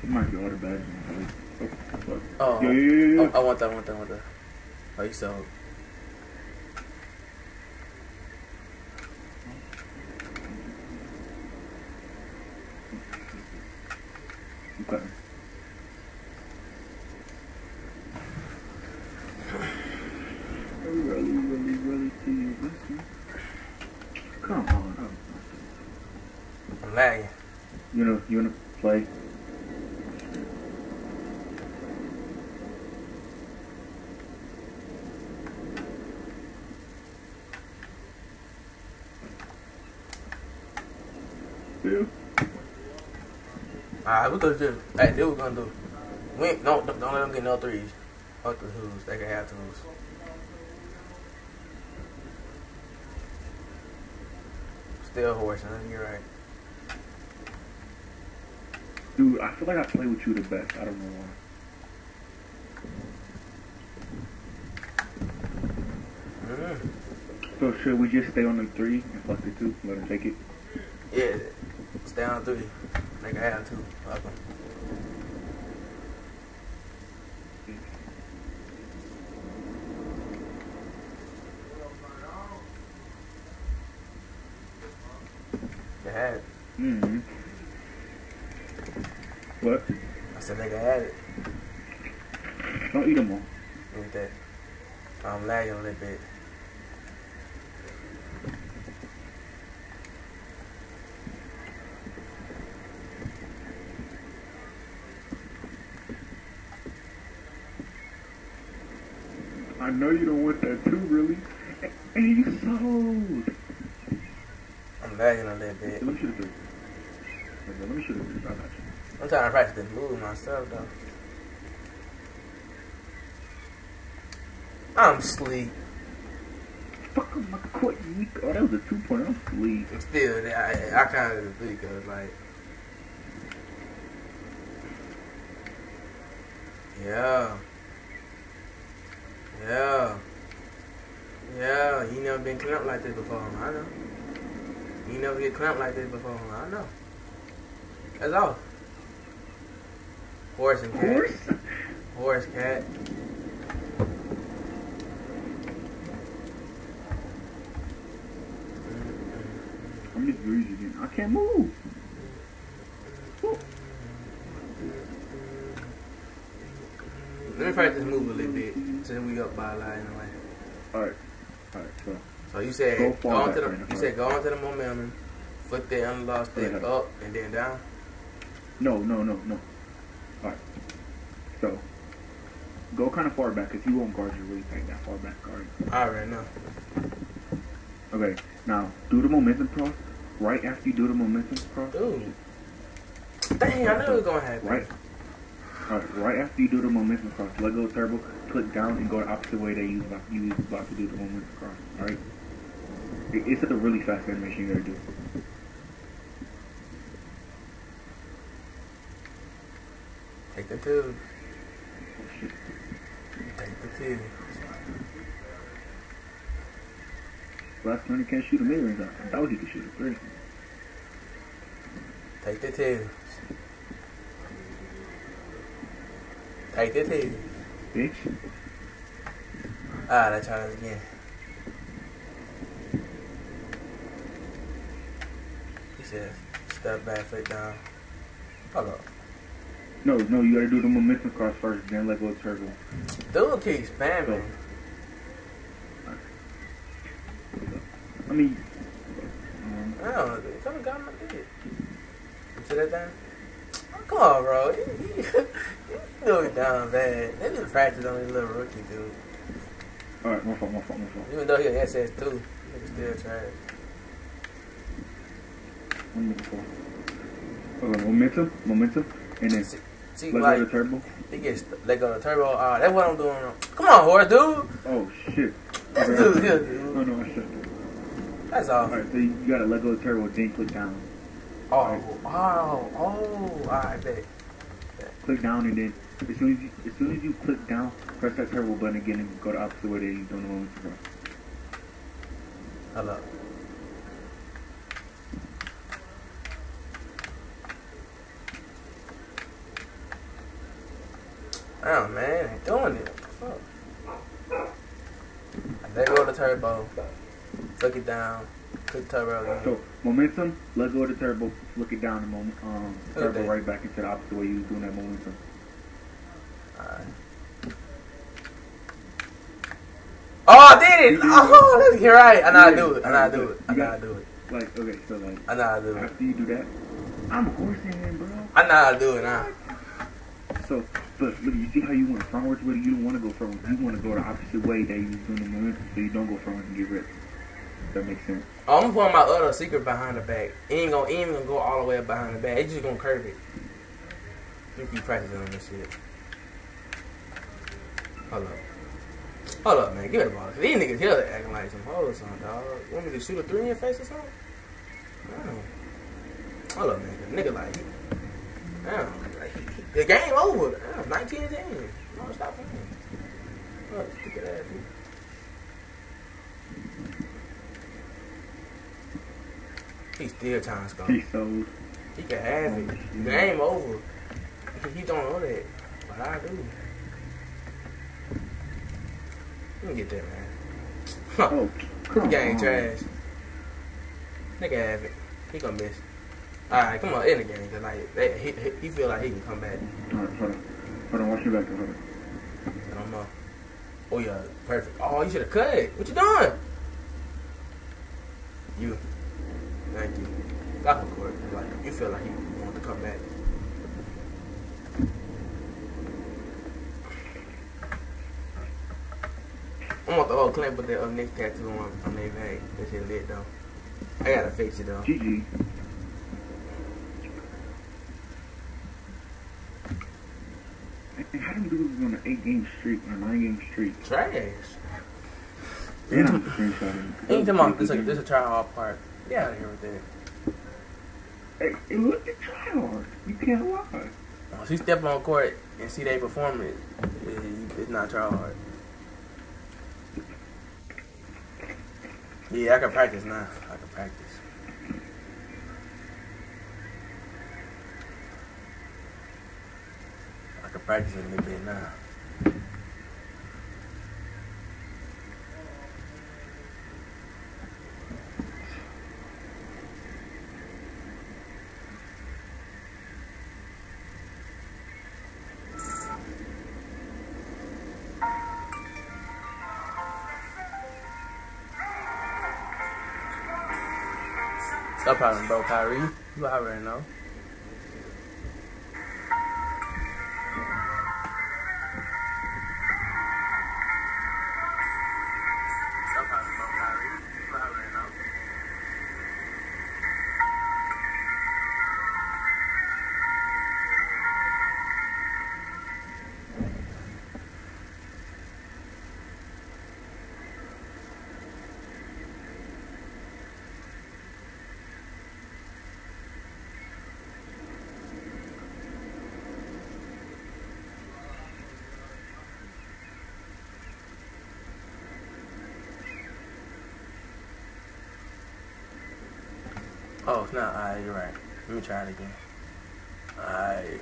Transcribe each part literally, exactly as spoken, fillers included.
might be all the bad. Oh, Oh, yo, yo, yo, yo. oh, I want that, I want that, I want that. Oh, you sold. Okay. Really, really, really see you listen. Come on. I'm lagging. You know, you wanna play? Yeah. Alright, we gonna do. Hey, this what we gonna do. We ain't, don't, don't let them get no threes. Fuck the twos. They can have twos. Still horse, huh? You're right. Dude, I feel like I play with you the best. I don't know why. Mm. So should we just stay on the three and fuck the two? Let them take it? Yeah, stay on three. They can have two. Fuck them. They had it. Mm-hmm. What? I said they can have it. Don't eat them all. Look at that. I'm lagging a little bit. I know you don't want that too, really. And you sold. I'm lagging a little bit. Let me shoot a three. Let me shoot a three. I got you. I'm trying to practice this move myself, though. I'm sleep. Fuck on my court, you weak. Oh, that was a two point. I'm sleep. I'm still, I, I kind of agree, because, like, yeah. Yeah. Yeah. You never been clamped like this before, I know. You never get clamped like this before, I know. That's all. Horse and cat. Horse? Horse, cat. How many degrees you getting? I can't move. Woo. Let me practice move a little bit since we up by a line anyway. Alright. Alright, so. So you said Go go, far on back to the right now, you right. said go on to the momentum, foot the unlock step Okay. up and then down. No, no, no, no. Alright. So. Go kind of far back because he won't guard you really tight that far back. Alright. Alright now. Okay. Now, do the momentum cross. Right after you do the momentum cross. Dude. Dang, I knew it was gonna happen. Right. Alright, right after you do the momentum cross, let go of turbo, click down and go the opposite way that you was about, you was about to do the momentum cross. Alright? It, it's at a really fast animation you gotta do. Take the two. Oh shit. Take the two. Last one, you can't shoot a mid-range out. I thought he could shoot a three. Take the two. Take the two. Bitch. Ah, let's try this again. He says, step back, foot down. Hold up. No, no, you gotta do the momentum cross first, then let go of turbo. Dude keeps spamming. I mean, um, I don't know. Someone got my dick. You see that thing? Oh, come on, bro. You, you, you do it down bad. They just practice on this little rookie, dude. alright, my fault, my fault, my fault. Even though he's S S two, nigga still trash. One minute four. Okay, momentum, momentum, and then See, see let like, go of turbo. he gets let go of the turbo. Uh, that's what I'm doing. wrong. Come on, horse, dude. Oh shit. This Okay. dude here, dude. Oh no, I said. That's all. Alright, so you gotta let go of turbo, then click down. Oh, oh, oh, alright, bet. Click down and then as soon as you as soon as you click down, press that turbo button again and go the opposite way that you're doing the momentum cross. Hold up. Damn, man, ain't doing it. Fuck. Let go of the turbo. Flick it down. Click turbo again. So, momentum, let go of the turbo, flick it down a moment. Um, turbo Okay. right back into the opposite way you was doing that momentum. Alright. Oh, I did it! Oh, that's you're right. I know how to do it. I know how to do it. I know how to do it. Like, okay, so like, I know how to do it. after you do that, I'm horsing, bro. I know how to do it now. So, but look, you see how you went frontwards with it? You don't want to go frontwards. You want to go the opposite way that you was doing the momentum, so you don't go frontwards and get ripped. That makes sense. Oh, I'm gonna put my other secret behind the back. It ain't gonna, it ain't gonna go all the way up behind the back. It's just gonna curve it. You keep practicing on this shit. Hold up. Hold up, man. Give it a ball. These niggas here acting like some hoes or something, dog. Want me to shoot a three in your face or something? Damn. Hold up, man. The nigga like, damn. Like, he, he, the game over. Damn, nineteen ten. No, stop playing. Look, stupid ass. He's still trying to score. He's so. He can have it. The game over. He, he don't know that. But I do. Let me get that, man. Huh. Oh, come The game on. trash. Nigga have it. He gonna miss. Alright, come on, in the game. Cause like, they, he, he, he feel like he can come back. Alright, hold on. Hold on, watch your back. Hold on. I don't know. Oh, yeah, perfect. Oh, you should have cut it. What you doing? You. Thank you. Got the court. Like, you feel like he want to come back. I want the whole clip with the uh, Nick tattoo on, on their back. That shit lit, though. I gotta fix it, though. G G. And how them dudes on an eight game streak or a nine game streak? Trash. And I'm screenshotting. Anytime this is this a try hard part. Get out of here with that. Hey, hey, look at try hard. You can't lie. Once you step on court and see they perform it, it it's not try hard. Yeah, I can practice now. I can practice. I can practice a little bit now. No problem, bro, Kyrie. You already know. No problem, bro, Kyrie. You already know. Oh, it's not. Alright, you're right. Let me try it again. Alright.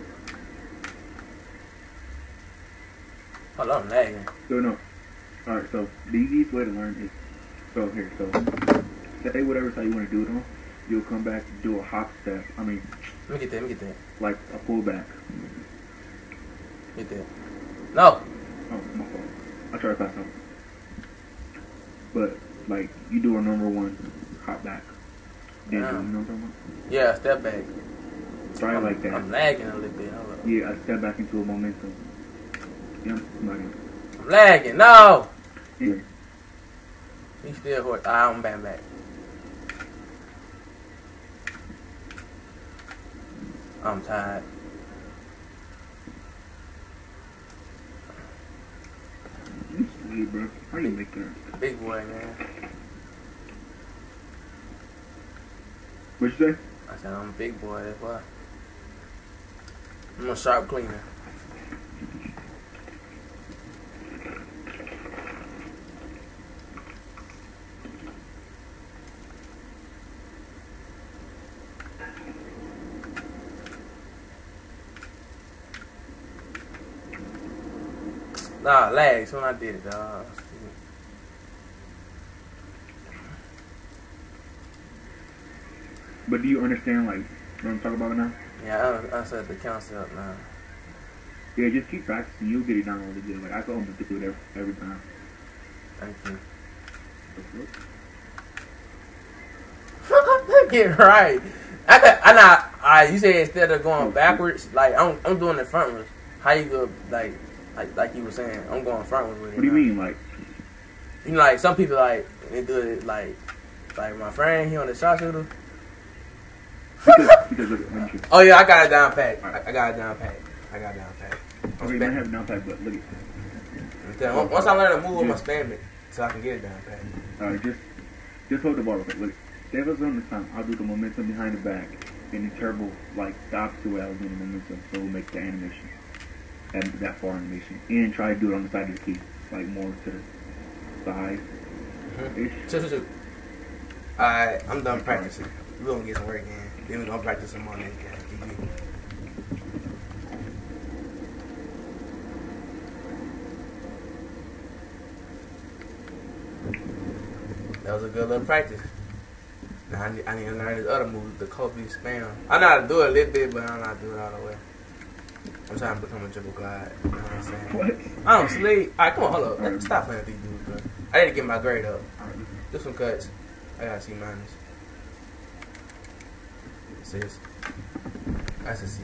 Hold on, I'm lagging. So no. Alright, so the easiest way to learn is so here, so say whatever side you want to do it on, you'll come back and do a hop step. I mean Let me get that, let me get that. like a pullback. Get that. No! Oh, my fault. I tried to pass out. But like you do a number one hop back. Then Yeah. you know what I'm talking about? Yeah, step back. Try it I'm, like that. I'm lagging a little bit. Hold up. Yeah, I step back into a momentum. Yeah, like I'm lagging. No! yeah. He still hurt. Ah, I'm back back. I'm tired. You sweet, bro. How you make that? Big boy, man. What you say? I said I'm a big boy, that's why. I'm a sharp cleaner. Nah, lags when I did it, dog. But do you understand, like, what I'm talking about now? Yeah, I, I set the concept now. Yeah, just keep practicing. You'll get it down really good. Like, I can almost do it every, every time. Thank you. Get right. I got, I not. I you said instead of going backwards, like I'm, I'm doing it frontwards. How you go, like, like, like you were saying, I'm going frontwards with it. What do you now. mean, like? You know, like some people like they do it like, like my friend, he on the shot shooter. Because, because look, let me show you. Oh yeah, I got it down pat. I, I got it down pat. I got it down pat. Okay, you might have it down pat, but look at Then, once I learn to move, I'm gonna spam it so I can get it down pat. Alright, just just hold the ball real quick. Look, stay with us on this time. I'll do the momentum behind the back, and the turbo like the opposite way I was doing the momentum, so we'll make the animation and that far animation, and try to do it on the side of the key, like more to the side. Ish. Shoot, shoot, shoot. Alright, I'm done practicing. We're gonna get some work in. Then we're gonna practice some more next game. That was a good little practice. Now I need, I need to learn this other move, the Kobe spam. I know how to do it a little bit, but I don't know how to do it all the way. I'm trying to become a triple glide. You know what I'm saying? What? I don't sleep. Alright, come on, hold up. Right. Stop playing with these dudes, bro. I need to get my grade up. Do some cuts. I gotta see minus. Sis. That's a C.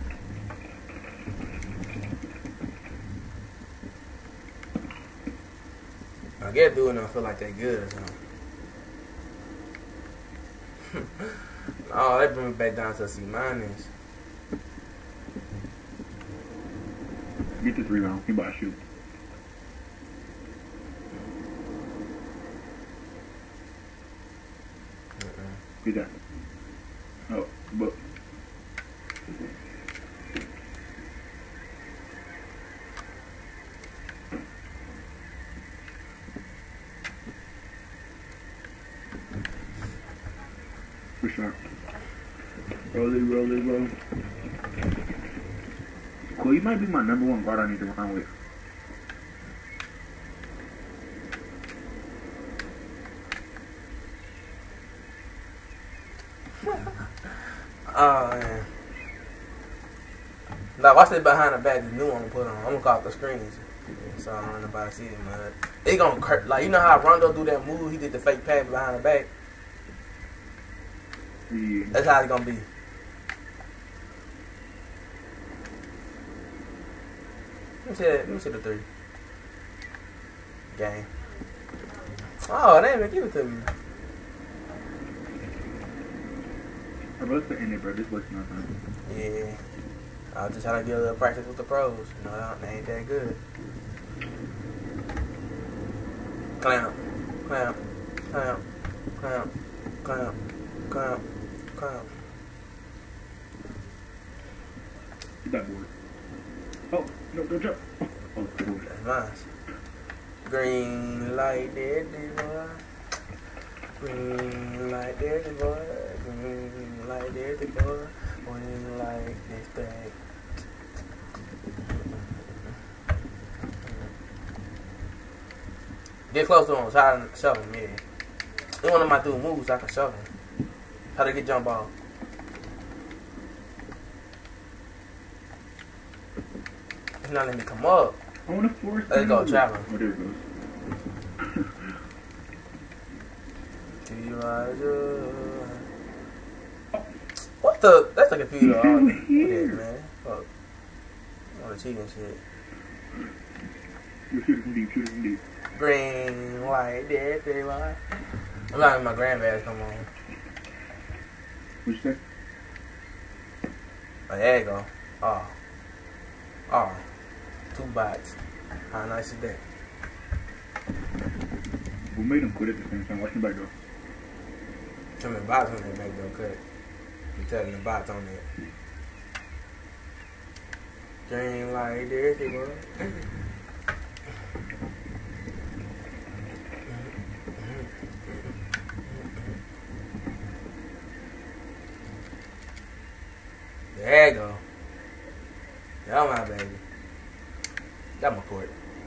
I get doing it, I feel like they good or something. Oh, they bring me back down to a C minus. Get this rebound. He about to shoot. Uh-uh. Get that. Oh, but. For sure. Roll it, roll it, roll. Cool, you might be my number one guard I need to run with. Oh man. Now watch it behind the back, the new one to put on. I'm gonna call it the screens. So I don't know nobody see it, man. They gonna cur- like you know how Rondo do that move, he did the fake pass behind the back. Yeah. That's how it's gonna be. Let me see that. Let me see the three. Game. Oh, damn it, give it to me. I wrote the end it, bro. This was nothing. Yeah. I was just trying to get a little practice with the pros. You know, they ain't that good. Clamp. Clamp. Clamp. Clamp. Clamp. Clamp. Clamp. Get that board. Oh, no, don't jump. Oh, cool. That's nice. Green light, daddy boy. Green light, daddy boy. Green light, daddy boy. Green light, this thing. Get close to him, so I can shove him, yeah. They one of my dude moves, so I can shove him. How to get jump ball. He's not letting me come up. I want to force Let's him. go, traveling. Oh, there it goes. What the? That's like a few He's dog. down Yeah, here. man. Fuck. On the cheating shit. You shoot it from deep, shoot it from deep. Green, white, dead, three, white. I'm not having my grandbads come on. What you say? Oh, there you go. Oh. Oh. Two bots. How nice is that? We made him quit at the same time. Watch him back go. Tell me bots on that back door cut. You telling the bots on that. Green light, there, three, boy. There you go. Y'all my baby. Got my court.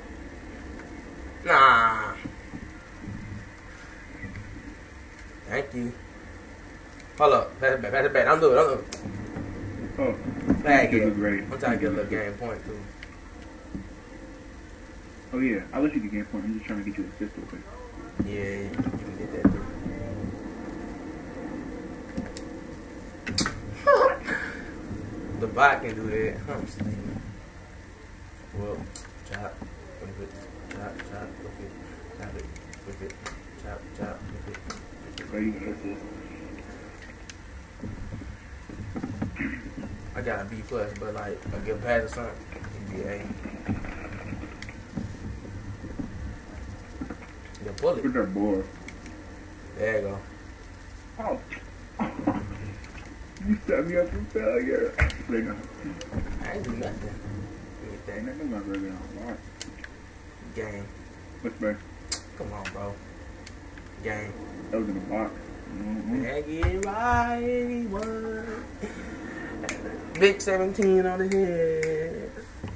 Nah. Thank you. Hold up. Pass it back. Pass it back. Don't do it. Don't do it. Oh, Flag this it. is great. I'm trying to get a little game point, too. Oh yeah, I'll let you get game point. I'm just trying to get you an assist real quick. Yeah, you can get that, too. The bot can do that. I'm sleeping. Well, chop, whip it, chop, chop, whip it, chop it, whip it, chop, chop, whip it. So you can assist. I got a B plus, but like I get past or something, it'd be A. The bullet. Put that board. There you go. Oh. You set me up for failure. They know. I ain't do nothing. Get Ain't that nothing about really on lot. game. What's back? Come on, bro. Game. That was in the box. Mm-hmm. Tag it right, anyone. Big seventeen on the head.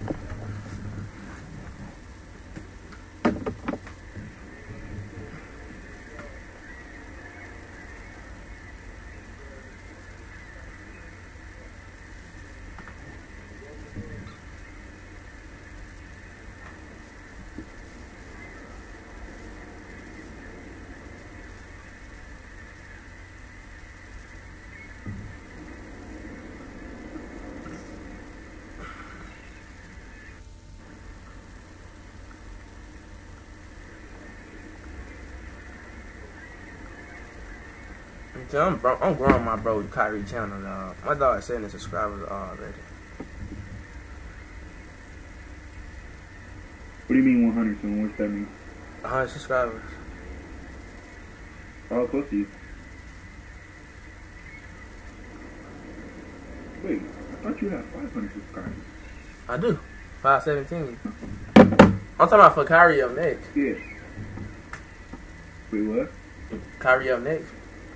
I'm, bro, I'm growing my bro Kyrie channel, dog. My dog is seventy subscribers already. What do you mean one hundred? So what's that mean? one hundred subscribers. Oh, close to you. Wait, I thought you had five hundred subscribers. I do. five seventeen. I'm talking about for Kyrie up next. Yeah. Wait, what? Kyrie up next.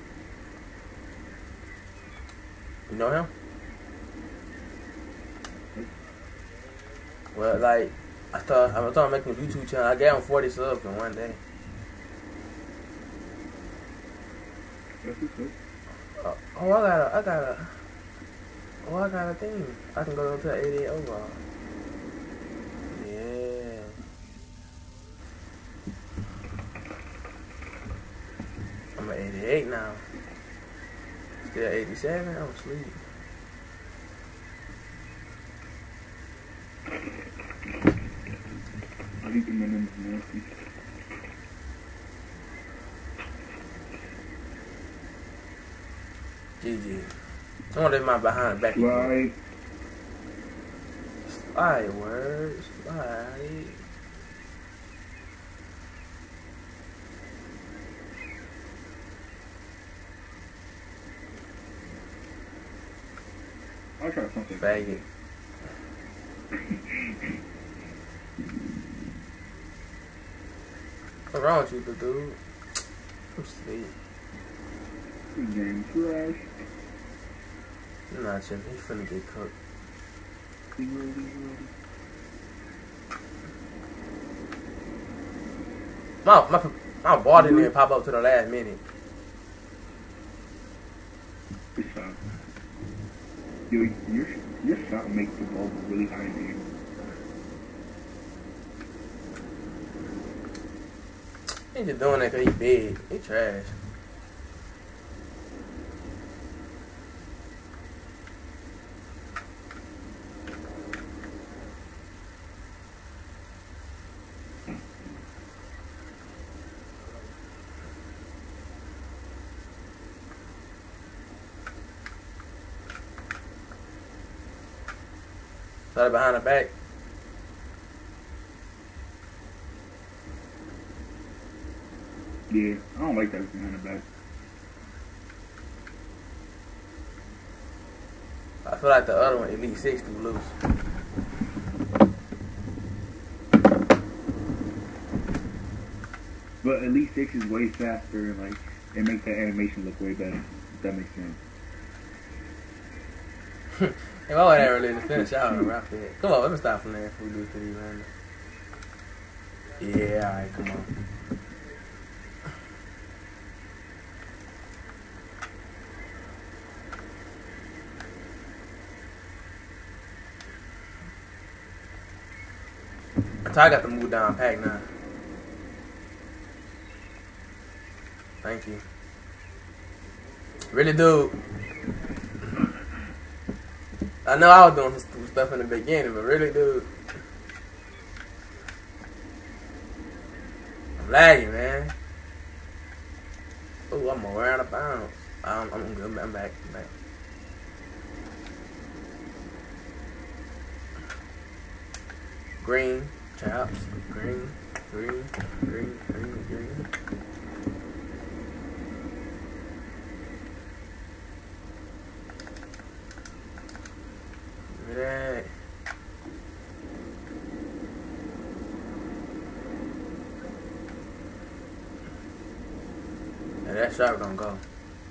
You know him? Well, like, I thought I was talking about making a YouTube channel. I gave him forty subs in one day. That's what's up. Uh, oh, I got a, I got a, oh, I got a thing. I can go to eighty-eight overall. Yeah. I'm at eighty-eight now. Still eighty-seven? I'm asleep. I think the minimum is nasty. G G. I wonder if my behind back. Slide. Slide, word. Slide. I'll try something. Faggot. What's wrong with you, dude? I'm asleep. Good game, trash. Nah, Jim, he's finna get cooked. My, my, my ball didn't even pop up to the last minute. Good shot. Yo, your, your shot makes the ball go really high in the air. He just doing that because he big. He trash. Started behind the back. Yeah, I don't like that behind the back. I feel like the other one, Elite Six, too loose. But Elite Six is way faster, and like it makes that animation look way better. If that makes sense. Hey, why would I really just finish out and wrap it? Come on, let me stop from there if we lose to these random. Yeah, alright, come on. So I got to move down pack now. Thank you. Really, dude. I know I was doing some stupid stuff in the beginning, but really, dude. I'm lagging, man. Ooh, I'm more out of bounds. I'm, I'm good. I'm back. I'm back. Green. Chops. Green. Green. Green. Green. Green. Give me that. Yeah, that shark don't go.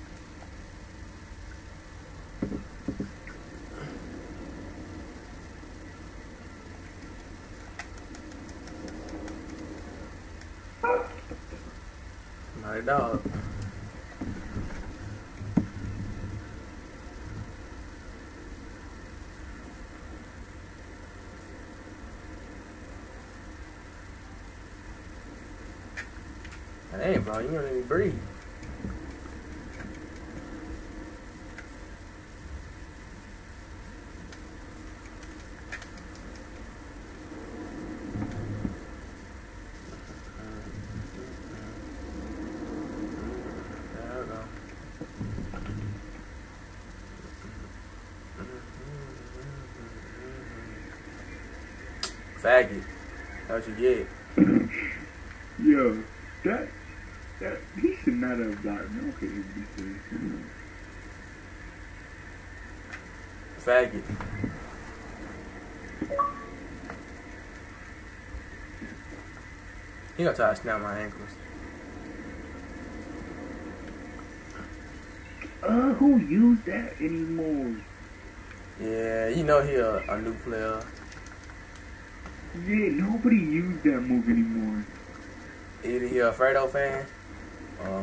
My dog. Hey, bro, you don't even breathe. Faggot. That's what you get. Yo, that, that, he should not have gotten, okay, be serious. Faggot. He gonna try to snap my ankles. Uh, who used that anymore? Yeah, you know he a, a new player. Yeah, nobody used that move anymore. Either he a Fredo fan, or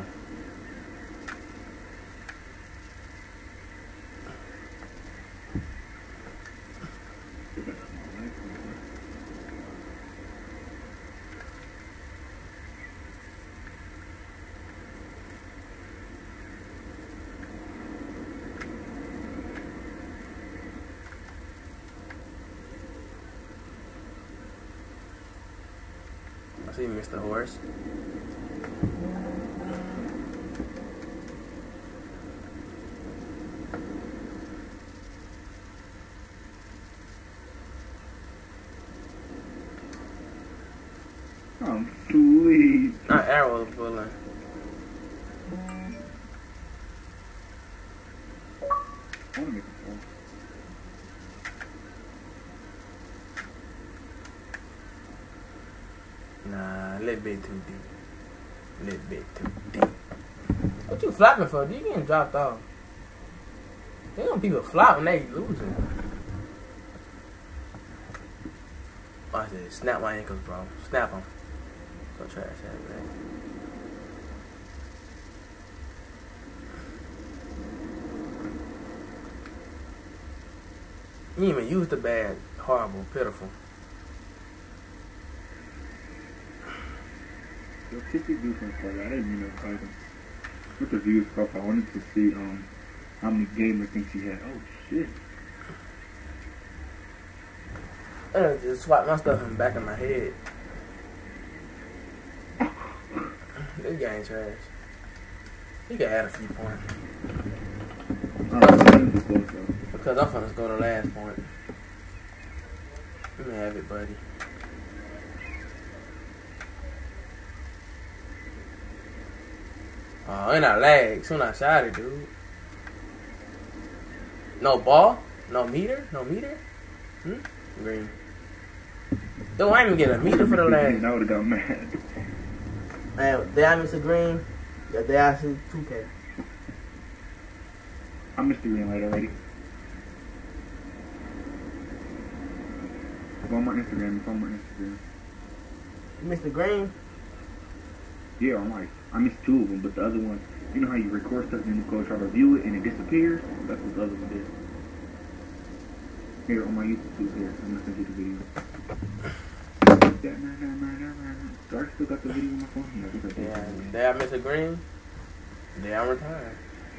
I see Mister Horse. I'm sweet. Not arrow pulling. I wanna make a fall. Nah, a little bit too deep. A little bit too deep. What you flopping for? You getting dropped off. They don't people flop when they losing. Watch this. Snap my ankles, bro. Snap them. So trash that, man. You didn't even use the bad, horrible, pitiful. Yo, Tiffy do some for that. I didn't mean to fight him. With the views profile, I wanted to see um how many gamer things he had. Oh shit. I just swap my stuff in the back of my head. This game trash. He can add a few points. Oh, Because I'm finna go to last point. Let me have it, buddy. Oh, and I lag. Soon I shot it, dude. No ball? No meter? No meter? Hmm? Green. Dude, I ain't even get a meter for the lag. I would've got mad. Man, did I miss a green? Yeah, did I see two K? I missed the green light already. Go on my Instagram. It's on my Instagram. You missed the green? Yeah, I'm like, I missed two of them, but the other one, you know how you record stuff and then you go try to view it and it disappears? That's what the other one did. Here on my YouTube here, I'm gonna send you the video. Do I still got the video on my phone? Yeah, I think I do. Yeah, did I miss a green? Did I retire?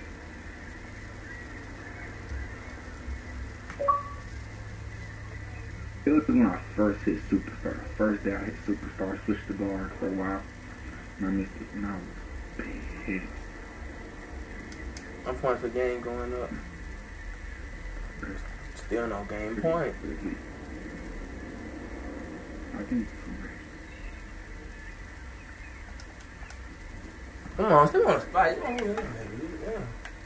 It was when I first hit Superstar. First day I hit Superstar, I switched to guard for a while, and I missed it, and I was pissed. My points per game going up. Still no game point. I think. Come on, still on the spot. You don't move that, baby. Yeah.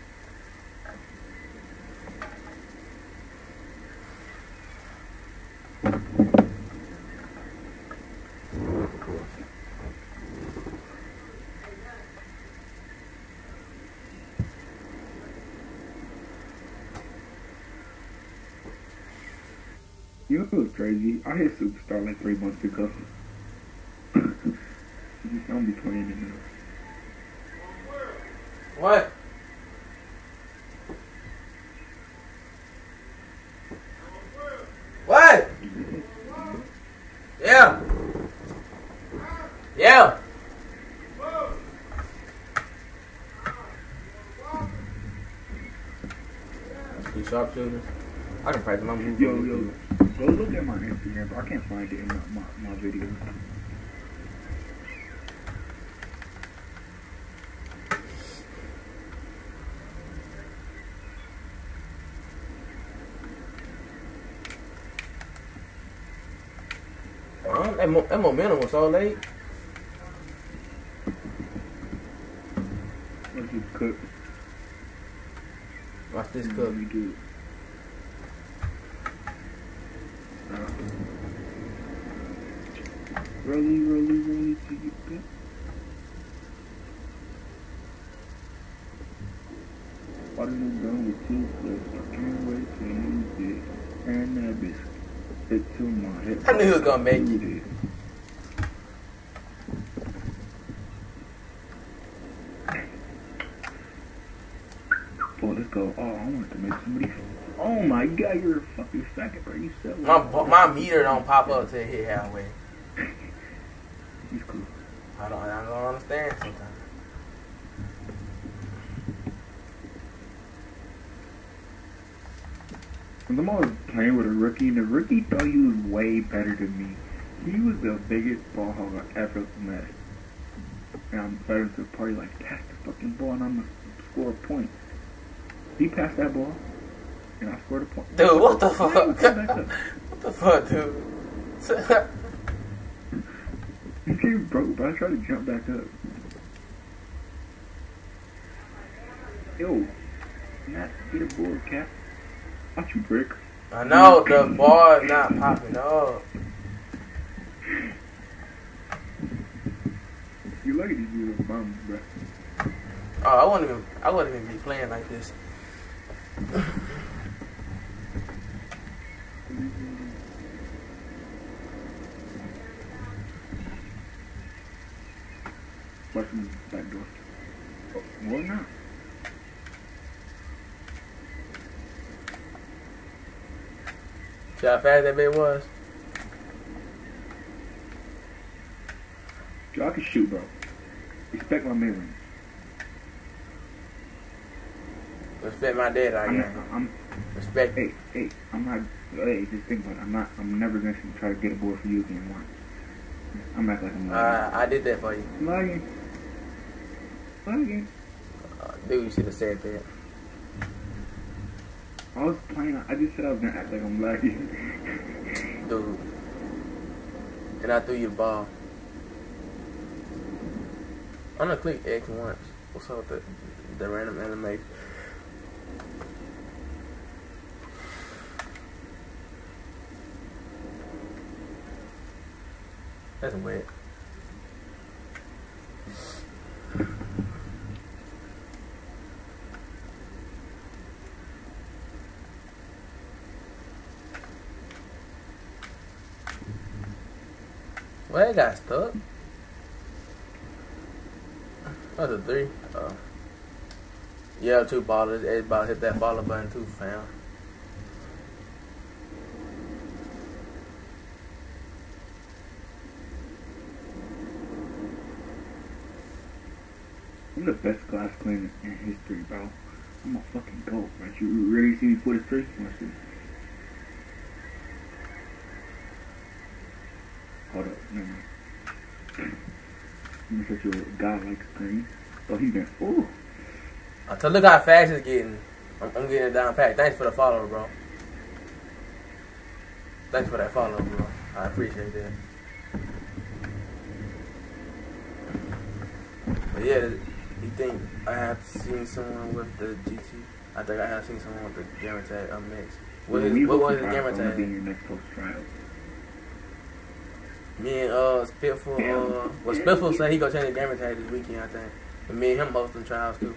You know what's crazy? I hit Superstar like three months ago. You don't be playing it now. What? What? Yeah. Yeah. You sharpshooter? I can practice my moves. Yo, yo, go look at my Instagram, bro. I can't find it in my, my, my video. Uh, that, mo that momentum was so late. Let's just cook. Watch this Mm, cook. We do. Uh, rolly, rolly, rolly till you get. Watermelon gone with two flips. I can't wait to use it. And that biscuit. It to my head. I knew he was gonna make it. Boy, let's go. Oh, I wanted to make somebody. Oh my god, you're a fucking faggot, bro. You so. My my meter don't pop up till it hit halfway. He's cool. I don't I don't understand sometimes. When I'm always playing with a rookie, and the rookie thought he was way better than me. He was the biggest ball hog I ever met. And I'm better to the party like, pass the fucking ball and I'm gonna score a point. He passed that ball, and I scored a point. Dude, what the fuck? Back up. What the fuck, dude? He came broke, but I tried to jump back up. Yo, Matt, get a board, cat. Watch you, brick. I know the ball is not popping up. You lucky to do a bum, bro. Oh, I wouldn't even I wouldn't even be playing like this. Watch me back door. Oh, well, not. See how fast that bit was? Yo, I can shoot, bro. Respect my mid range. Respect my dad, I I'm, guess. not- I'm, Respect. hey, hey, I'm not, hey, just think about it. I'm not, I'm never going to try to get a board for you again. Watch. I'm acting like I'm lying. Uh, I did that for you. Lying. Lying. Uh, dude, you should have said that. I was playing, I just said I was going to act like I'm lagging. Dude. And I threw you the ball. I'm gonna click X once. What's up with the, the random animation? That's wet. Well, it got stuck. That's a three. Oh. Yeah, two ballers. It's about to hit that follow button too, fam. I'm the best glass cleaner in history, bro. I'm a fucking goat, right? You ready to see me put a three? Watch this. Hold up, never mind. Let me set you a guy like screen. Oh, he been, ooh. Uh, so look how fast it's getting. I'm, I'm getting it down pat. Thanks for the follow, bro. Thanks for that follow, bro. I appreciate that. But yeah, you think I have seen someone with the G T? I think I have seen someone with the gamer tag up next. What, is, what was his gamer tag? Be in your next post trial. Me and uh Spitful, uh, well Spitful said he gonna change the gamer tag this weekend, I think. And me and him hosting trials too.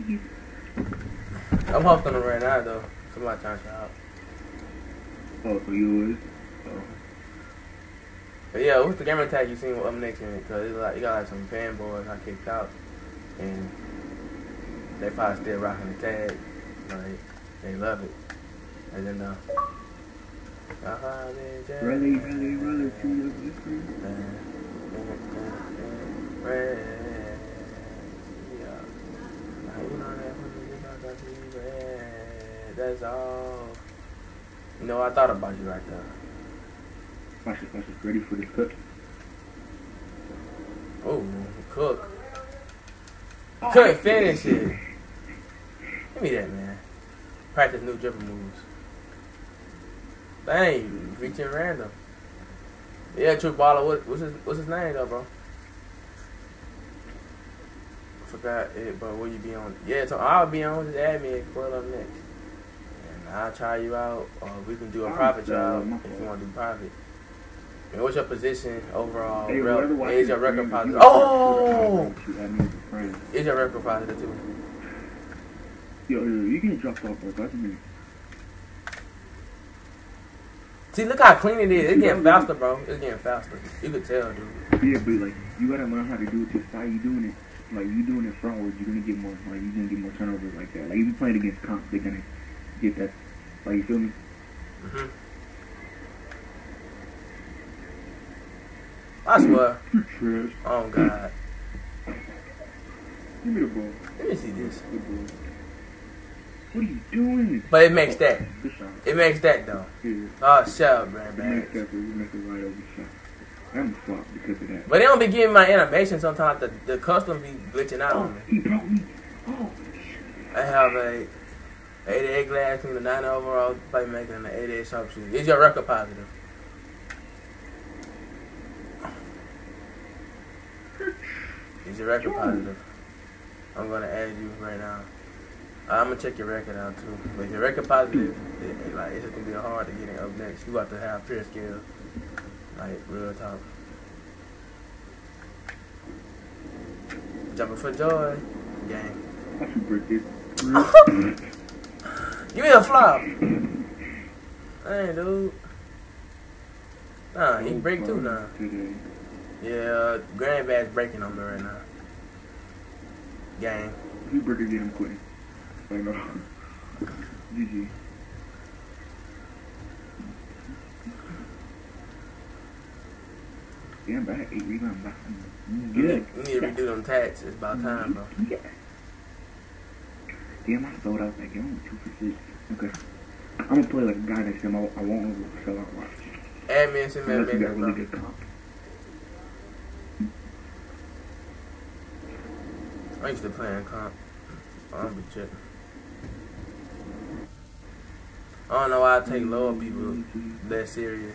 I'm hosting them right now though. Somebody trying to try out. Oh, so you is? Oh. But yeah, what's the gamer tag you seen up next in it? Cause it's like you got like some fanboys I kicked out, and they probably still rocking the tag. Like they love it. And then uh. Really, really, really, to your listeners. That's all. You know, I thought about you right there. Watch it, watch it. Ready for this cook? Oh, cook. Couldn't finish it. Give me that, man. Practice new dribble moves. Dang, reaching random. Yeah, true baller. What, what's his What's his name though, bro? I forgot it, but will you be on? Yeah, so I'll be on. Just add me and Quill up next, and I'll try you out. Or we can do a private trial if you want to do private. And what's your position overall? Hey, Rel- is your record positive? You Oh, is your record positive too? Yo, yo, you get dropped off, bro. That's me. See, look how clean it is. It's getting faster, bro. It's getting faster. You could tell, dude. Yeah, but like you gotta learn how to do it to the side. You doing it like you doing it frontwards. You're gonna get more. Like you're gonna get more turnovers like that. Like if you playing against comp, they're gonna get that. Like you feel me? Mhm. I swear. You trash. Oh God. Give me the ball. Let me see this. The ball. What are you doing? But it makes that. Good shot. It makes that though. Yeah. Oh, shut up, man. It man. makes that, but you make it right over shot. I'm fucked because of that. But they don't be giving my animation sometimes. The, the custom be glitching out Oh, on me. he broke me. Oh, I have a eighty-eight glass and a nine overall playmaker and an eighty-eight sharpshooter. Is your record positive? Is your record positive? I'm gonna add you right now. I'm gonna check your record out too. But if your record positive, it, it, like it's just gonna be hard to get it up next. You got to have pure skill, like real talk. Jumping for joy, gang. I should break this. Give me a flop. Hey, dude. Nah, he can break too now. Today. Yeah, Grand Bad's breaking on me right now. Gang. If you break again, I'm quitting. I know. G G. Damn, but I had eight rebounds last time. Good. We need to redo them tats. It's about time, bro. Yeah. Damn, I sold out that game. I'm two for six. Okay. I'm gonna play like a guy next time. I, I won't sell out watch. Add me and send me a Unless you got message, really bro. good comp. I used to play in comp. I don't be checking. I don't know why I take lower people that serious.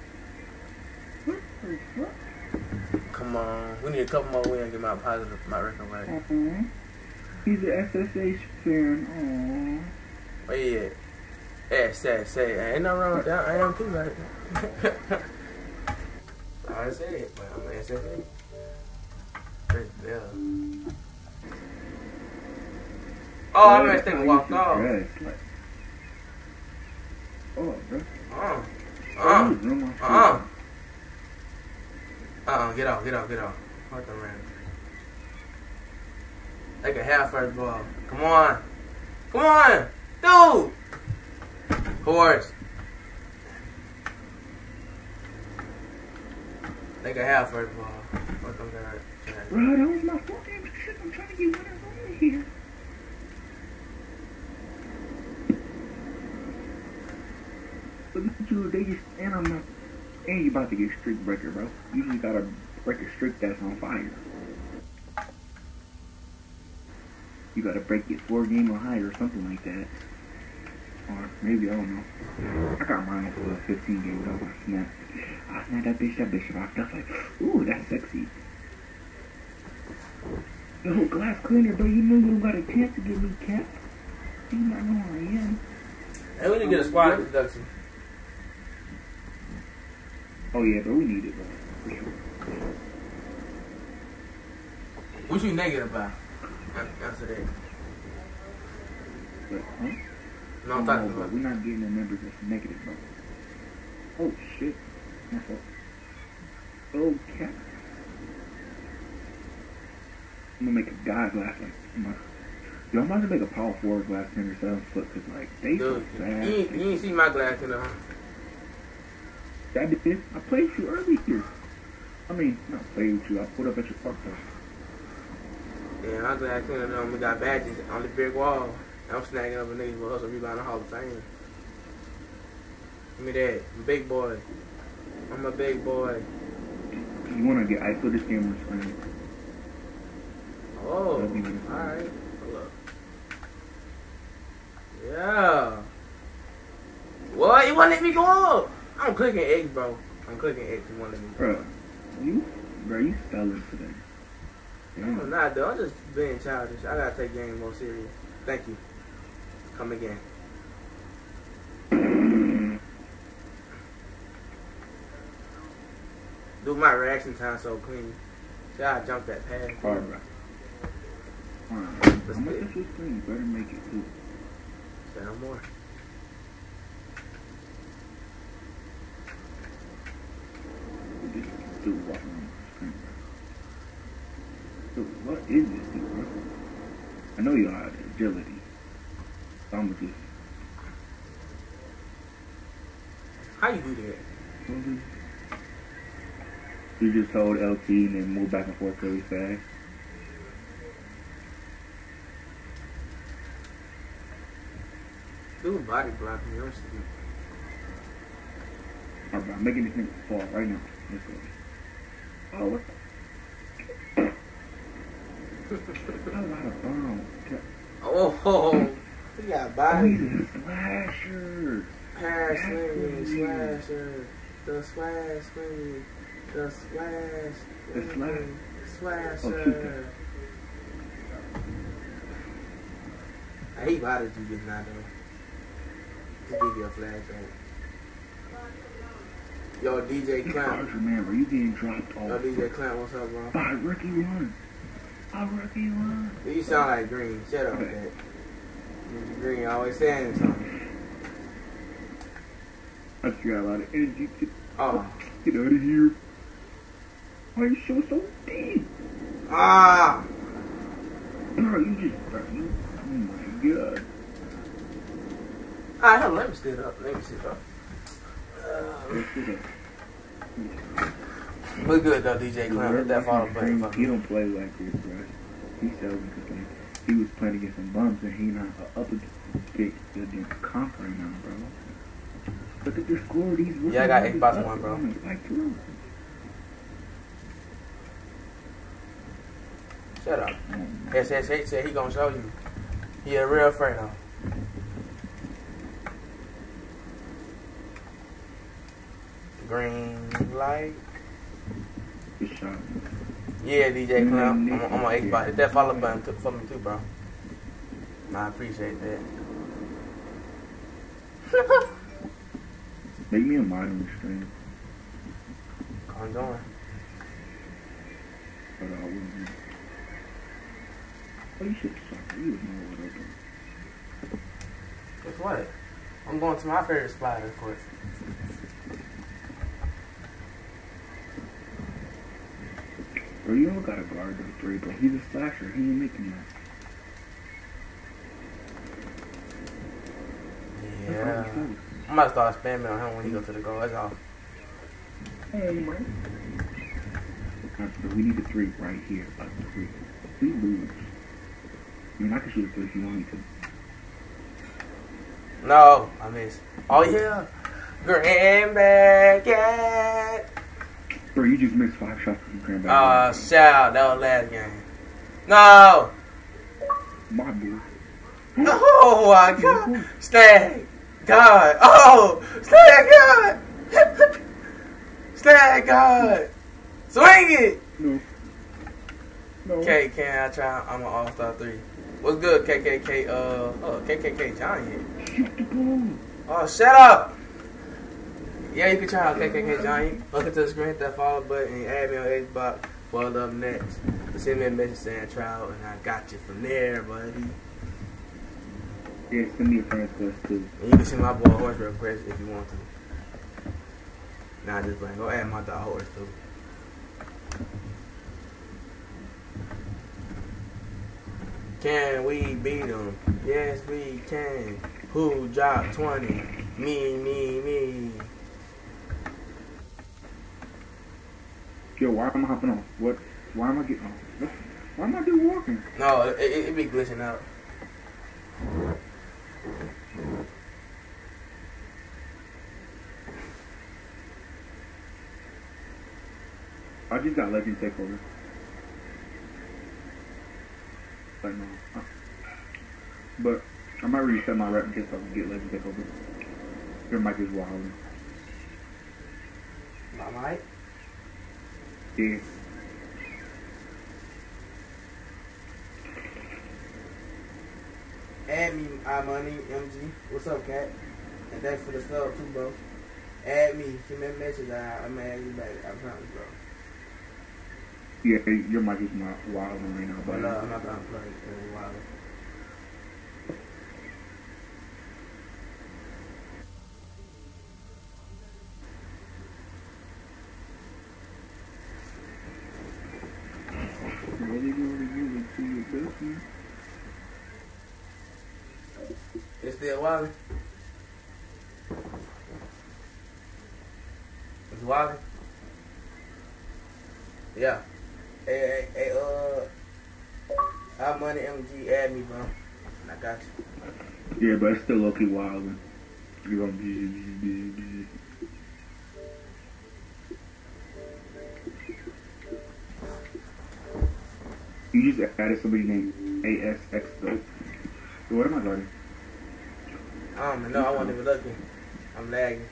Come on. We need a couple more wins and get my positive, my record right. Uh-huh. He's an S S H fan. Aww. Where you at? S S H. Ain't nothing wrong with that. I am too, right? I said it, but I'm an S S H. Right there. Oh, I mean, they walked off. Oh, bro. Uh, Oh, uh, uh. Uh-uh, get off, get off, get off. Fuck them random. They can have first ball. Come on. Come on. Dude. Horse. They can have first ball. Fuck them guys. Bro, that was my fault. Damn shit, I'm trying to get winners over here. Look at you, they just, and I'm not, and you about to get streak breaker, bro. You just gotta break a streak that's on fire. You gotta break it four game or higher or something like that. Or maybe, I don't know. I got mine for fifteen games. I was snap. I snapped that bitch, that bitch rocked. I was like, ooh, that's sexy. Yo, glass cleaner, bro. You know you don't got a chance to get me capped. You might know who I am. Hey, we need to get a squad introduction. Oh, yeah, bro. We need it, bro. For sure. What you negative about? Answer that. But, huh? No, I'm no, talking bro. about. We're not getting the members that's negative, bro. Oh, shit. My fault. Oh, cat. I'm gonna make a guy glass like my. Yo, I'm about to make a power forward glass ten or seven foot, cause like they so Dude, fast. you ain't, you ain't see my glass in the huh? That did. I played with you earlier. I mean, not played with you. I put up at your park though. Yeah, my glass in the we got badges on the big wall. I'm snagging up a niggas with hustle rebound the Hall of Fame. Give me that. I'm a big boy. I'm a big boy. You wanna get I put this game on the screen. Oh, alright. Hold up. Yeah. What? You won't let me go up? I'm clicking X, bro. I'm clicking X. You won't let me go Bro, up. you, bro, you stellar today. I'm Damn. not, though. I'm just being childish. I gotta take game more serious. Thank you. Come again. Do my reaction time so clean. See how I jumped that pass? Hard, bro. Alright, Let's I'm gonna get it. touch your screen. You better make it too. Say no more. This dude walking on the screen, bro. Dude, what is this dude, bro? I know you have agility. So I'm gonna just. How you do that? You just hold L T and then move back and forth really fast. Dude, body blocking me. I'm stupid. Alright, bro, I'm making this nigga fall right now. Let's go. Oh, what the? Oh, out of bounds. Oh, oh, he got Oh, body. he's a slasher. Pass swinging, Exactly. slasher. The splash swinging. The splash. The slash. Slasher. Oh, shoot that. I hate bothered you just now, though. Just give you a flashback. Yo, D J Clamp. Roger, man, bro, you getting dropped off. Yo, D J Clamp, what's up, bro? By rookie one. By rookie one. You sound like Green. Shut up with Okay. that. Green always saying something. I just got a lot of energy. Get, Oh. get out of here. Why are you so so deep? Ah! Bro, you just, bro, you, oh my god. Alright, hold on, let me sit up. Let me sit up. Uh, Let's do that. Look good though, D J Clown. Hit that follow button. Fuck He me. don't play like this, bro. He sells because like, he was playing against some bums and he not up against the conquering now, bro. Look at the score. These Yeah, I got rookies Xbox up One, bro. on it, like, bro. Shut up. Oh, my S S H said he gonna show you. He a real friend though. Green light. Good shot. Yeah, D J Clown. I'm, I'm on Xbox. Hit that follow button too, for me too, bro. Nah, I appreciate that. Make me a mod on the stream. I'm doing. But I wouldn't. Oh, you should suck. You would know what I do. Guess what? I'm going to my favorite spot, of course. Bro, you don't gotta guard the three, bro. He's a slasher. He ain't making that. Yeah. I'm about to start spamming on him when he go to the goal. That's all. Hey, man. We need a three right here. Like a three. We lose. I mean, I can shoot a three if you want me to. No, I missed. Oh, yeah. Grand Backyard. Bro, you just missed five shots from Grand Uh, Backyard. shout. That was last game. No. My boy. Oh, my God. Stag. God. Oh, Stag God. Stag God. Swing it. No. No. K, can I try? I'm an all-star three. What's good, K K K? Uh, oh, K K K Johnny here. Shoot the ball. Oh, shut up. Yeah, you can try out K K K Johnny. Look into the screen, hit that follow button, and add me on Xbox. Follow up next. Send me a message saying try out, and I got you from there, buddy. Yeah, send me a friend request too. And you can see my boy Horse request if you want to. Nah, just playing. Go add my dog Horse too. Can we beat them? Yes, we can. Who dropped twenty? Me, me, me. Yo, why am I hopping off? What? Why am I getting off? What? Why am I doing walking? No, it, it, it be glitching out. I just got Legend Takeover. But no. Uh, But I might reset my rep in case I can get Legend Takeover. Your mic is wild. My mic? Yeah. Add me, iMoney, M G. What's up, cat? And thanks for the sub too, bro. Add me. Send me a message. I, I'm gonna add you back. I promise, bro. Yeah, your mic is not wild right now, But but uh, I'm not gonna play it for a while. really, really, really to your business. It's still Wally. It's Wally. Yeah. Hey, hey, hey, uh, iMoney, M G, add me, bro. I got you. Yeah, but it's still low-key wild. You're gonna be, be, be, be. You just added somebody named A S X though. So what am I guarding? I don't even know. I wasn't even looking. I'm lagging.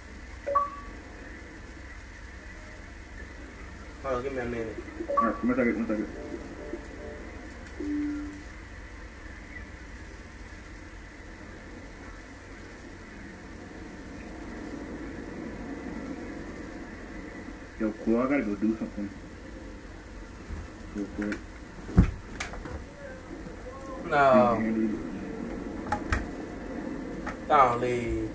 Hold on, give me a minute. Alright, one second, one second. Yo, cool, I gotta go do something. Real quick. No. Don't leave.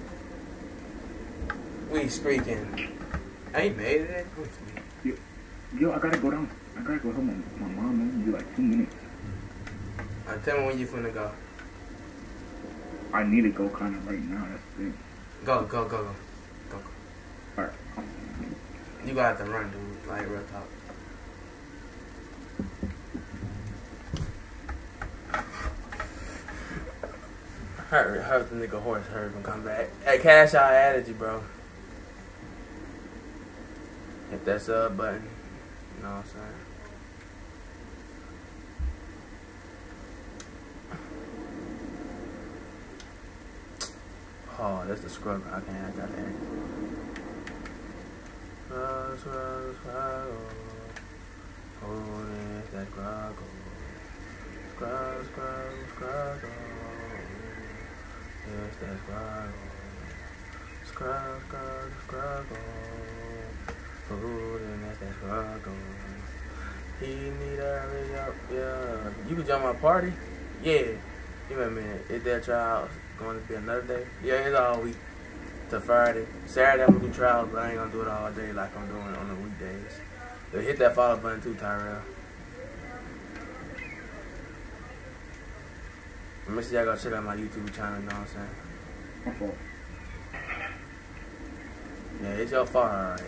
We streaking. I ain't made it. Yo, yo, I gotta go down. I gotta go help my, my mom, man. In like two minutes. Uh, tell me when you finna go. I need to go kind of right now. That's the thing. Go, go, go, go. Go, go. Alright. You gotta have to run, dude. Like, real talk. Hurt, hurt the nigga horse, hurt him come back. Hey, Cash Out added you, bro. Hit that sub button. You know what I'm saying? Oh, that's the scrub. I can't, I gotta add it. Scrub, scrub, scrub. Oh, there's that groggle. Scrub, scrub, scrub. Yes, that's groggle. Scrub, scrub, scrub. Oh, then that's that groggle. He need to hurry up, yeah. You can join my party? Yeah. Give me a minute. Is that trial going to be another day? Yeah, it's all week to Friday. Saturday I'm going to do trials, but I ain't going to do it all day like I'm doing on the weekdays. They hit that follow button too, Tyrell. Make sure y'all go check out my YouTube channel, you know what I'm saying? My fault. Yeah, it's your fault, alright.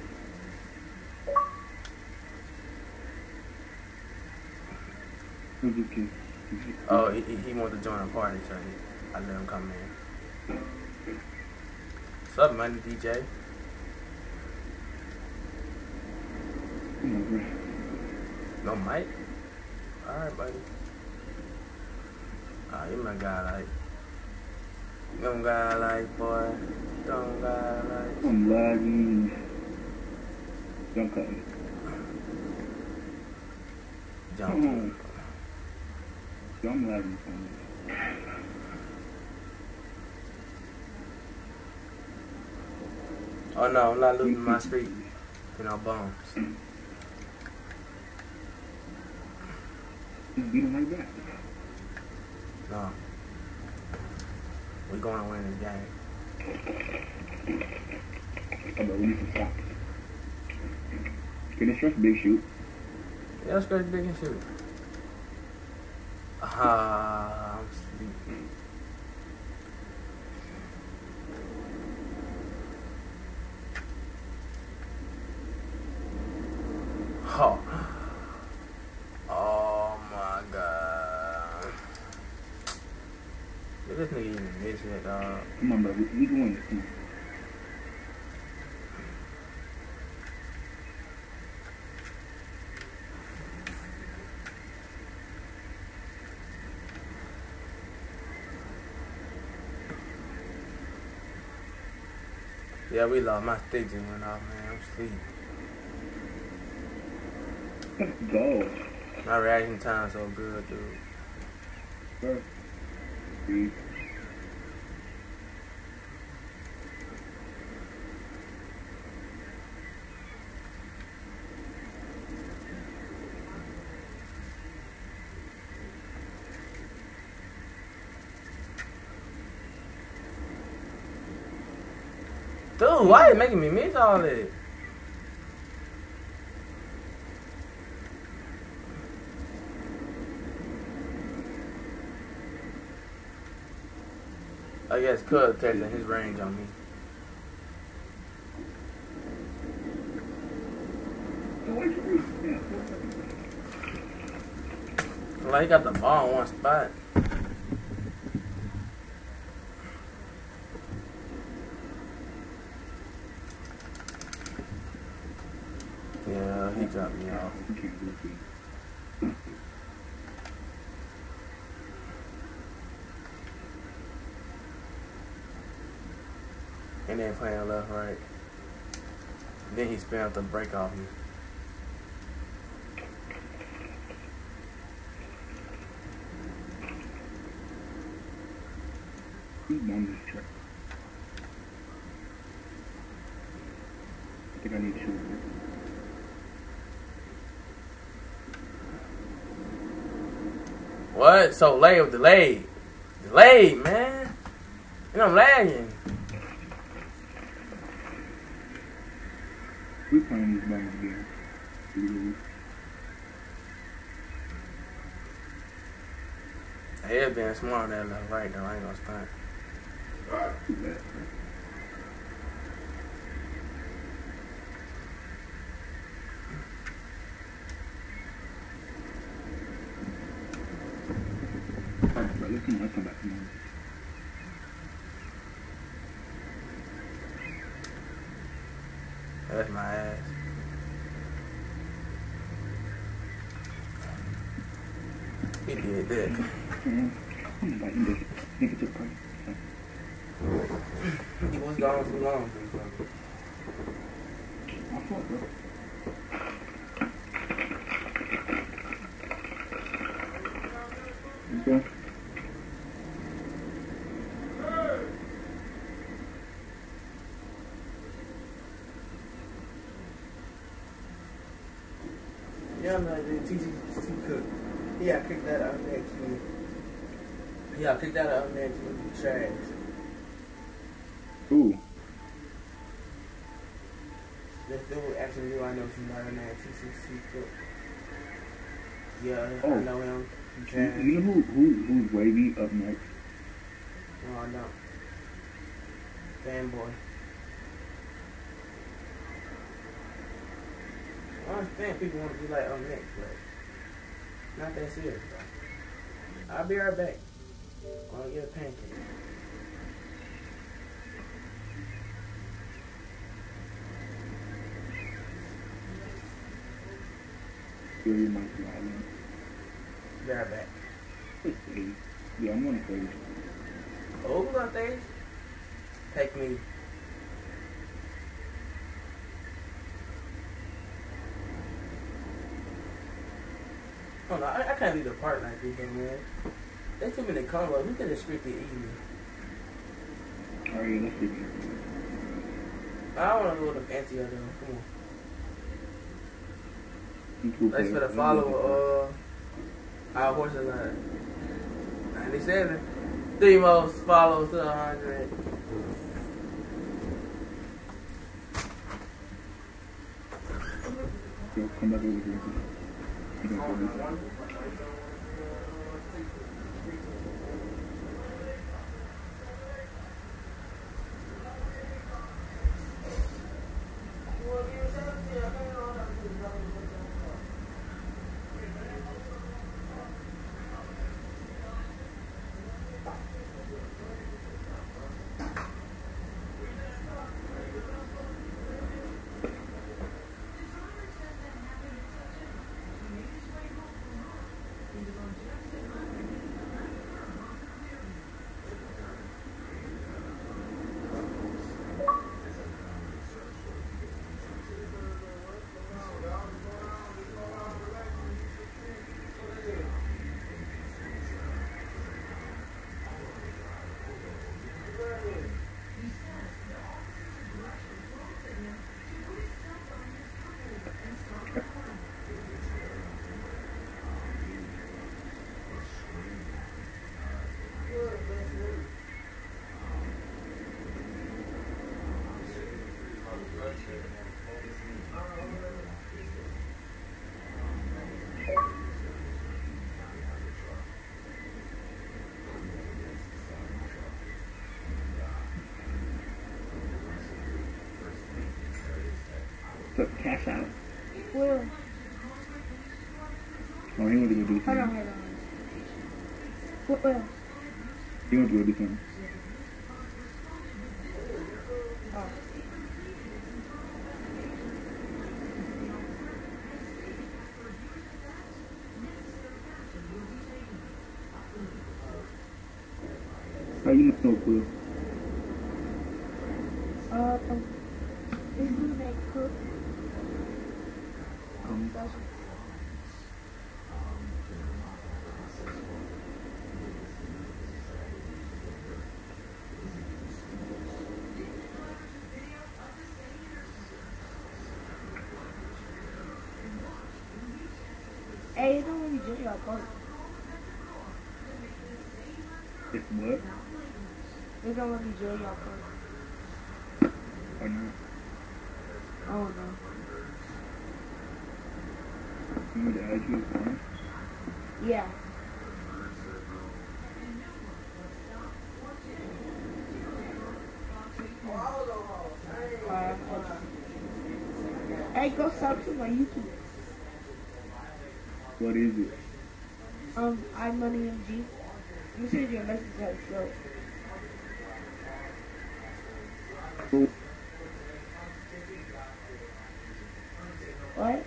Who's this kid? Oh, he, he, he wanted to join a party, so he, I let him come in. What's up, man, D J? Come on, bro. No mic? Alright, buddy. Ah, you my guy, like. Young guy, like, boy. Young guy, like. I'm lagging. Don't cut me. Jump. Come on. I'm lagging. Oh, no, I'm not losing my streak. You know, bones. Just beat him like that. No. We're going to win this game. Oh, but we need some socks. Can this stretch big shoot? Yeah, let's go to big and shoot. Ah, I'm sleeping. Oh. Oh my god. Did this nigga even miss it, dog? Come on, bro. We, we can win this. Come on. Yeah, we lost. My stick just went off, man. I'm sleeping. Let's go. My reaction time so good, dude. Bro. Breathe. Dude, why are you making me miss all this? I guess Cuz testing his range on me. Like he got the ball in one spot. Yeah, he dropped me off. And then playing left, right. Then he spammed the break off me. Who's on this track? I think I need to shoot. What? So late with delayed. Delayed, man. You know I'm lagging. We playing these bums again. Really? Head being smart on that left right though. I ain't gonna stunt. Too bad, bro. Alright, bro. Let's come, let's come back. Come on. That's my ass. He did that. Mm-hmm. I'm like, nigga, nigga took part. He was gone too long. My fault, bro. Let's go. Yeah, man, the T G is too cooked. He got kicked that out there too. He got kicked that out there too. Trash. Ooh. This dude actually knew I know somebody named T C C Cook. Yeah, Oh. I know him. You, you know who, who who's wavy up next? No, I don't. Fanboy. I understand people want to be like up next, but not that serious, bro. I'll be right back. I'm gonna get a pancake. Feel your mic loud. Be right back. Yeah, I'm on stage. Oh, who's on stage? Take me. Oh no, I, I can't leave the park like this, though, man. There's too many combos. Who can just strictly eat me? Alright, let's see. I don't want to go to Antio, though. Come on. Cool. Thanks for the follow. Uh, our horses are ninety-seven. Three most follows to one hundred. Yo, come back over here. You don't go this way. So, cash out. Where? Oh, he went to go do Hold something. on, hold on. Where? He went to go do something. Oh. How you must know, Quill? Uh, this dude named Cook. Um, That's Hey, it's don't really do your part. it's what? They don't let me jail y'all part. Or not? I don't know. You want to add you as one? Yeah. Alright, hold on. Hey, go sub to my YouTube. What is it? Um, iMoneyMG. You said your message had slow. Cool. What?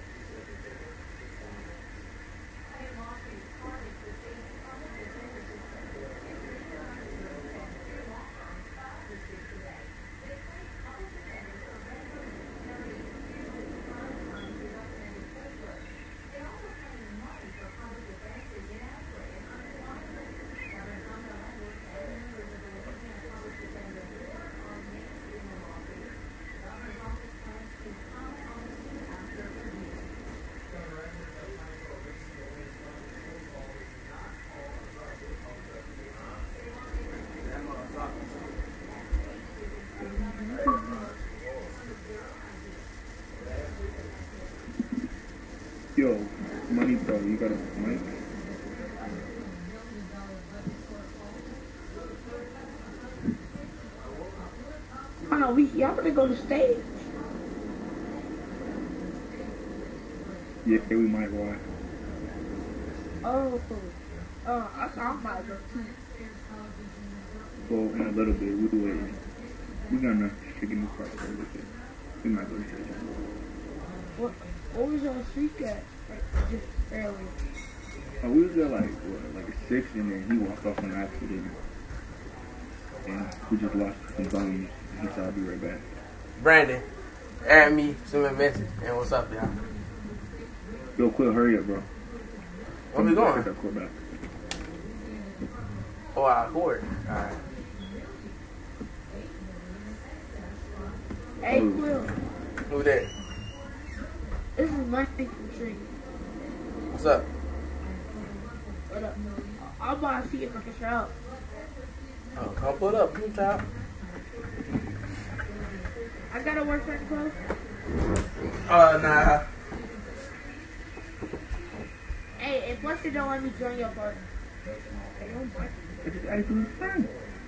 Yo, Money Pro, you got a mic? Oh no, we y'all better go to stage. Yeah, we might watch. Oh, uh, I thought I might go too. Well, in a little bit, we'll wait. We got enough to get in the car for a little bit. We might go to church. What, what was your streak at? Like, just earlier. Oh, we was there like, what, like a six, and then he walked off on an accident. And we just lost some bones. And he said, I'll be right back. Brandon, add me, send me a message. And what's up, y'all? Yo, Quill, hurry up, bro. Where we going? Pick that cord back. Oh, our court. Alright. Hey, Oh. Quill, Who that? this is my thing from Tree. What's up? What up? I'm about to see if I can try out. Oh, come put up, come top. I gotta work certain clothes. Uh, nah. Hey, if Buster don't let me join your party. I just added to his friend.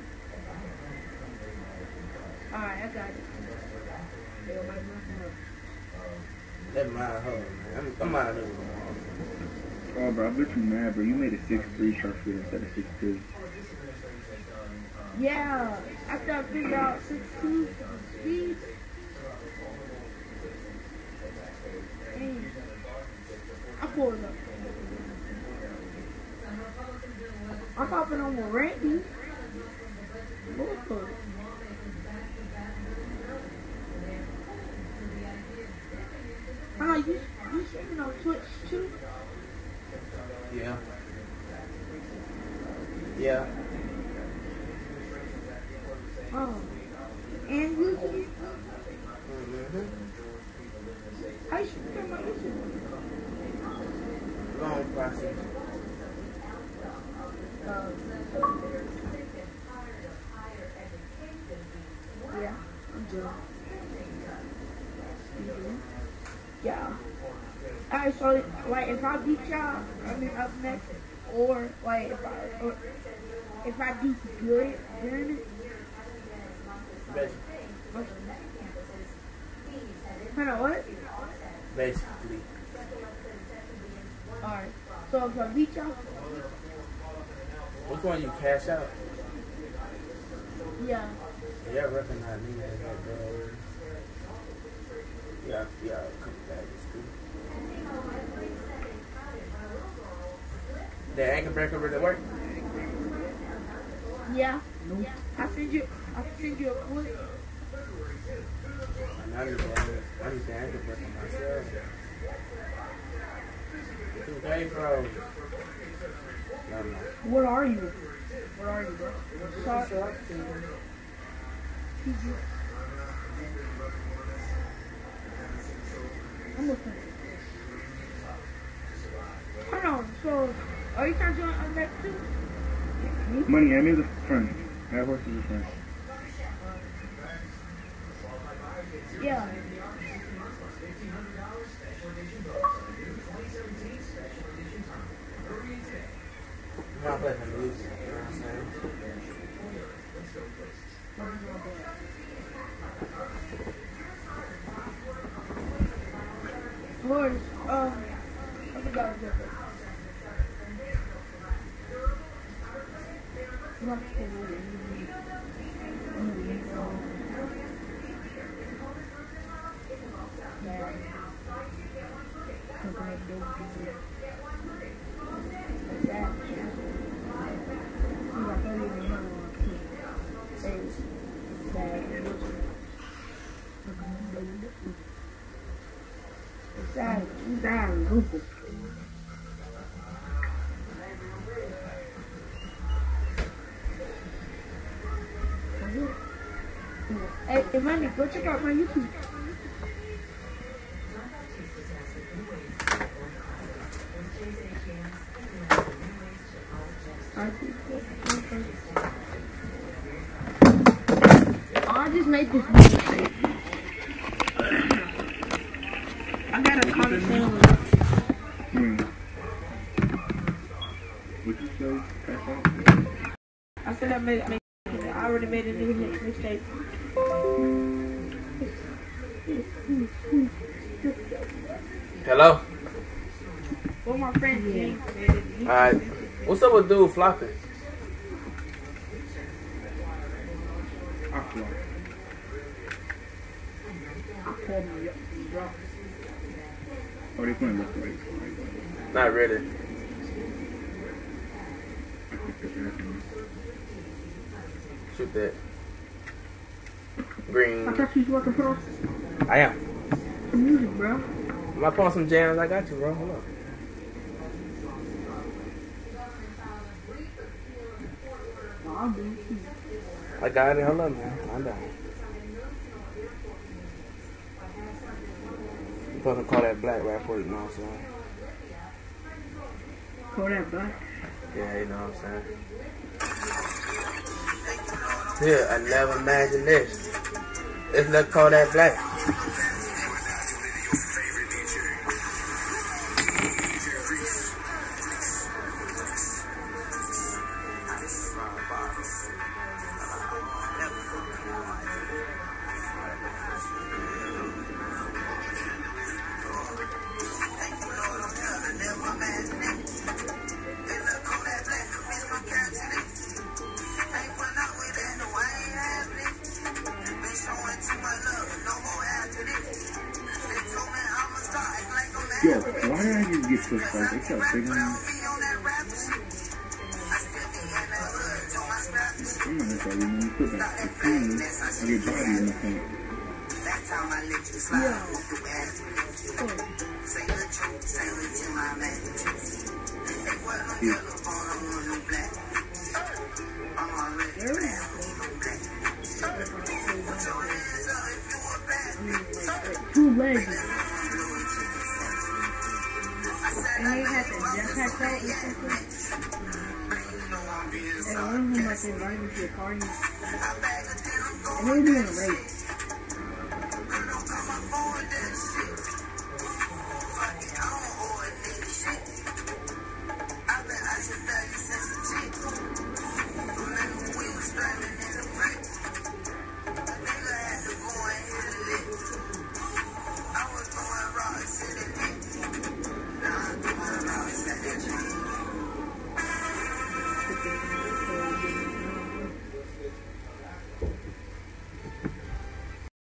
Alright, I got it. Never mind, hold on, man. I'm, I'm out of there. Oh, bro, I bet you mad, bro. You made a six three sharp fit instead of six two. Yeah, after I figured out six two speed. Hey, I pulled it up. I'm popping on with Randy. Look. Oh, you you streaming on Twitch too? Yeah. Yeah. Oh, and YouTube? Mm-hmm. How you stream on YouTube? Long process. Uh, yeah, I'm doing. Mm-hmm. Yeah. Alright, so like if I beat y'all, I mean up next, or like if I or if I do good during it. Basically. Hold on, what? Basically. Alright. So if I beat y'all, Which one you cash out? yeah. Yeah, I recognize me as that girl. Yeah, yeah, a couple badges too. That anchor breaker really work? Yeah. I send you I send you a clip. And I need to anchor, I need to anchor breaker myself. Okay, bro. No, no. Where are you? Where are you, bro? Sorry. P G. I'm looking. Hold on, so are you trying to join on that too? Money, I mean, a friend. I have horse as a friend. Yeah. I'm not playing the music, you know what I'm saying? Lord, um, I forgot to get it. Not Hey, hey, Manny, go check out my YouTube. I just made this video. I got a comment. go cash out. I said I made, made I already made a new mix- mixtape. Hello? Well, my friend James made it. Alright. What's up with dude flopping? I fly. I called him up. Oh, they playing left right. Not really. I think that's happening. Shoot that. I Green. thought you was working for I am. some music, bro. Am I pulling some jams? I got you, bro. Hold on. Oh, I'll do it. I got it. Hold on, man. I'm down. You supposed to call that black right for you, know what I'm saying? Call that back. Yeah, you know what I'm saying? Yeah, I never imagined this. Let's let's call that black. Yo, why did I just get pushed like they kept big on me? I'm not gonna tell you, when you put that the team, I get body in the thing. Yeah. Two legs. And they had the jetpack out or something. And one of them like invited me to a party. And they were doing a race.